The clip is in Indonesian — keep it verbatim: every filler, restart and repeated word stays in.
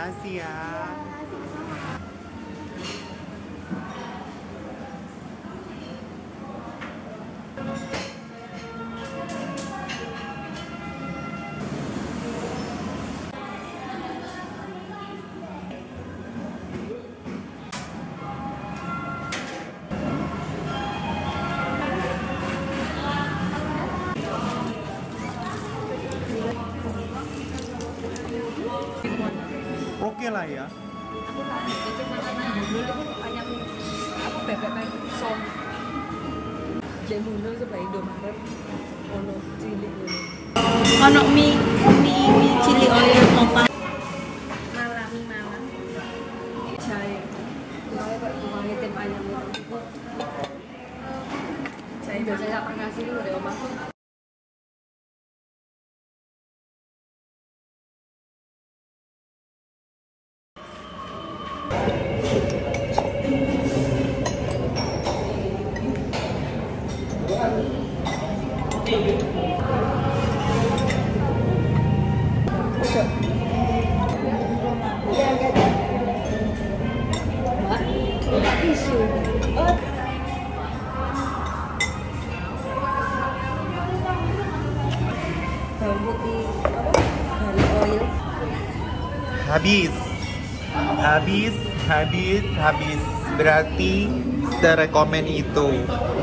Makasih ya. Oke lah ya. Aku tak cocok makanan dulu itu banyak apa bebek kayak som. Jemuno sebagai Indomaret. Ono cilik ngono. Ono mie mie mie chili oil opa. Malang mie Malang. Jahe. Jahe kok tuangnya tem ayam itu. Jahe biasanya tak pernah ngasih dulu deh omahku. Habis. Habis, habis, habis. Berarti serekomen itu.